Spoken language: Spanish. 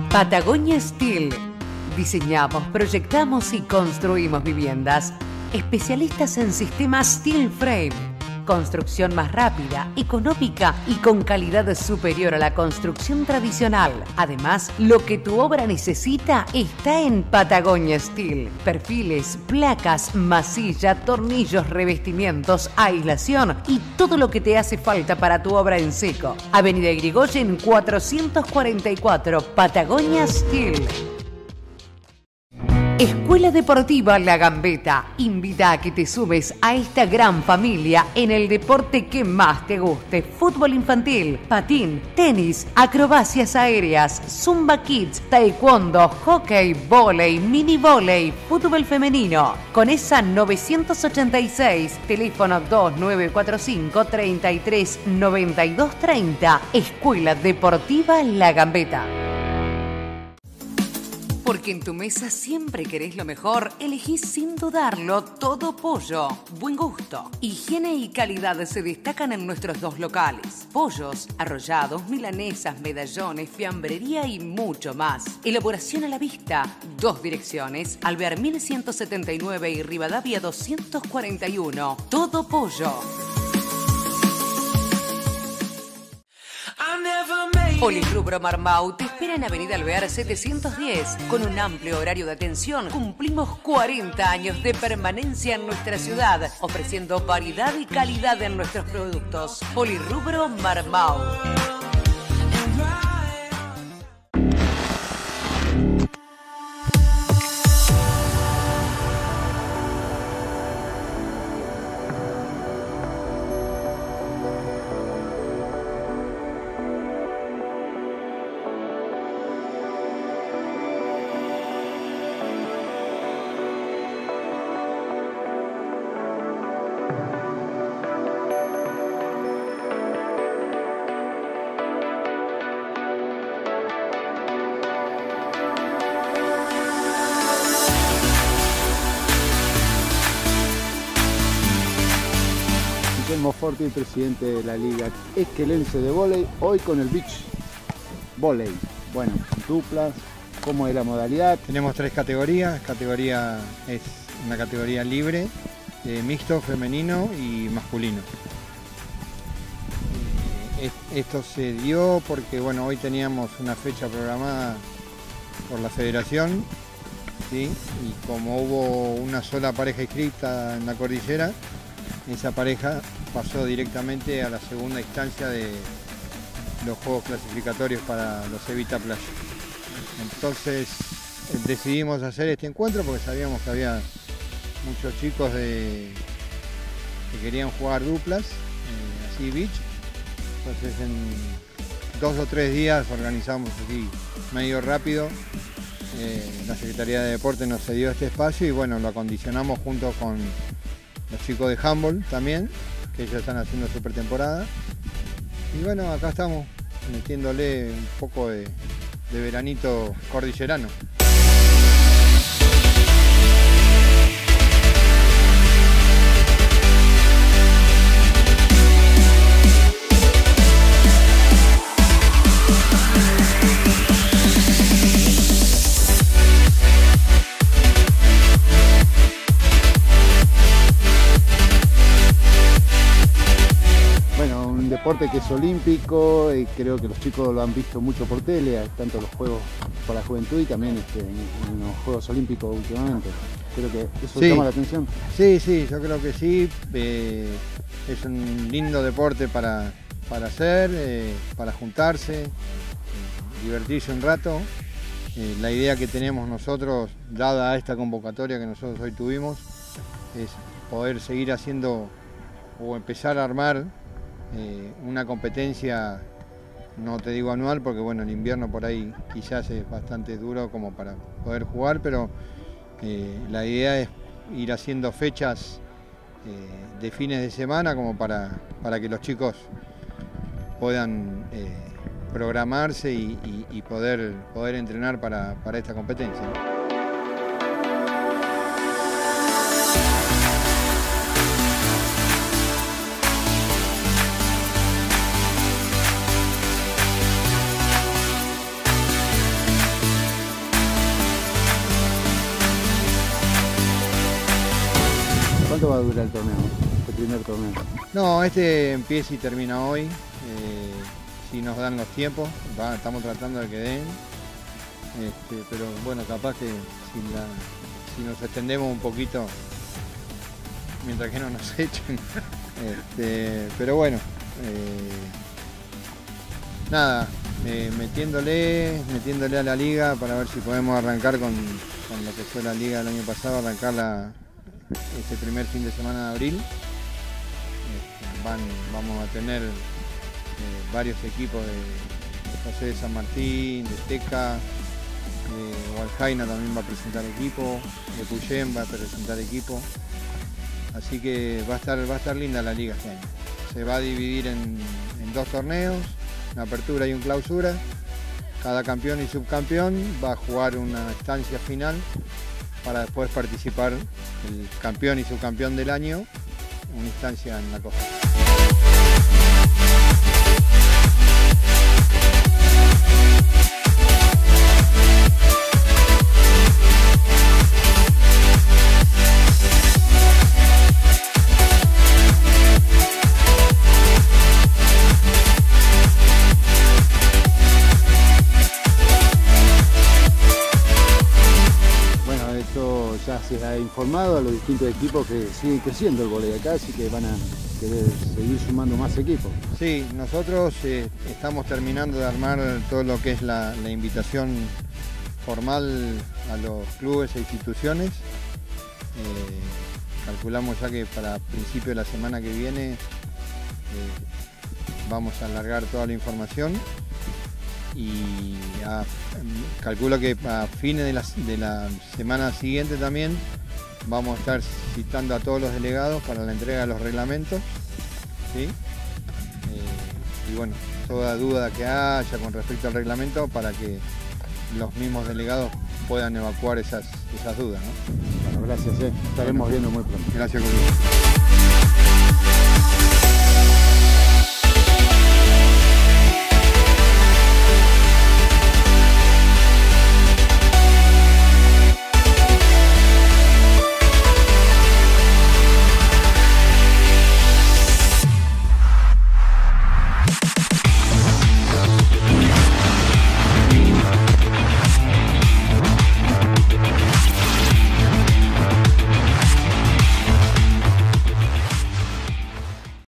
Patagonia Steel. Diseñamos, proyectamos y construimos viviendas. Especialistas en sistemas Steel Frame. Construcción más rápida, económica y con calidad superior a la construcción tradicional. Además, lo que tu obra necesita está en Patagonia Steel. Perfiles, placas, masilla, tornillos, revestimientos, aislación y todo lo que te hace falta para tu obra en seco. Avenida Irigoyen 444, Patagonia Steel. Escuela Deportiva La Gambeta invita a que te sumes a esta gran familia en el deporte que más te guste. Fútbol infantil, patín, tenis, acrobacias aéreas, zumba kids, taekwondo, hockey, vóley, mini vóley, fútbol femenino. Conesa 986, teléfono 2945 33 92 30. Escuela Deportiva La Gambeta. Porque en tu mesa siempre querés lo mejor, elegís sin dudarlo Todo Pollo. Buen gusto, higiene y calidad se destacan en nuestros dos locales. Pollos, arrollados, milanesas, medallones, fiambrería y mucho más. Elaboración a la vista. 2 direcciones, Alvear 1179 y Rivadavia 241. Todo Pollo. Polirrubro Marmau te espera en Avenida Alvear 710. Con un amplio horario de atención, cumplimos 40 años de permanencia en nuestra ciudad, ofreciendo variedad y calidad en nuestros productos. Polirrubro Marmau. Forti, el presidente de la Liga Esquelense de Vóley, hoy con el Beach Vóley. Bueno, duplas, ¿cómo es la modalidad? Tenemos 3 categorías. Categoría es una categoría libre, mixto, femenino y masculino. Esto se dio porque bueno, hoy teníamos una fecha programada por la federación, ¿sí? Y como hubo una sola pareja inscrita en la cordillera, esa pareja pasó directamente a la segunda instancia de los juegos clasificatorios para los Evita Playa. Entonces decidimos hacer este encuentro porque sabíamos que había muchos chicos que querían jugar duplas, así beach. Entonces en 2 o 3 días organizamos así medio rápido. La Secretaría de Deporte nos cedió este espacio y bueno, lo acondicionamos junto con los chicos de handball también, que ellos están haciendo su pretemporada. Y bueno, acá estamos metiéndole un poco de veranito cordillerano. Deporte que es olímpico y creo que los chicos lo han visto mucho por tele, tanto los Juegos por la Juventud y también en los Juegos Olímpicos últimamente. Creo que eso llama la atención. Sí, yo creo que sí. Es un lindo deporte para hacer, para juntarse, divertirse un rato. La idea que tenemos nosotros, dada esta convocatoria que nosotros hoy tuvimos, es poder seguir haciendo o empezar a armar una competencia, no te digo anual porque bueno, el invierno por ahí quizás es bastante duro como para poder jugar, pero la idea es ir haciendo fechas de fines de semana como para que los chicos puedan programarse y poder entrenar para esta competencia. ¿Cuánto va a durar el torneo, este primer torneo? No, este empieza y termina hoy, si nos dan los tiempos, estamos tratando de que den, pero bueno, capaz que si nos extendemos un poquito, mientras que no nos echen, pero bueno, nada, metiéndole a la liga para ver si podemos arrancar con lo que fue la liga del año pasado, arrancar este primer fin de semana de abril. Vamos a tener varios equipos de José de San Martín, de Teca, de Hualjaina también va a presentar equipo, de Puyén va a presentar equipo, así que va a estar linda la liga este año. Se va a dividir en 2 torneos, una apertura y un clausura. Cada campeón y subcampeón va a jugar una instancia final para después participar el campeón y subcampeón del año, una instancia en la Copa. Ya se ha informado a los distintos equipos que sigue creciendo el vóley acá, así que van a querer seguir sumando más equipos. Sí, nosotros estamos terminando de armar todo lo que es la invitación formal a los clubes e instituciones. Calculamos ya que para principio de la semana que viene vamos a alargar toda la información y calculo que a fines de la semana siguiente también vamos a estar citando a todos los delegados para la entrega de los reglamentos, ¿sí? Y bueno, toda duda que haya con respecto al reglamento para que los mismos delegados puedan evacuar esas dudas, ¿no? Bueno, gracias, estaremos viendo muy pronto. Gracias, Julio.